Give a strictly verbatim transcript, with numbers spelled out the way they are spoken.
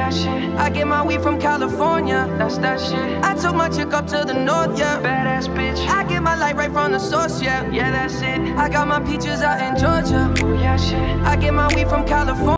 yeah, shit. I get my weed from California, that's that shit. I took my chick up to the north, yeah, badass bitch. I get my light right from the source, yeah, yeah, that's it. I got my peaches out in Georgia, oh yeah, shit. I get my weed from California.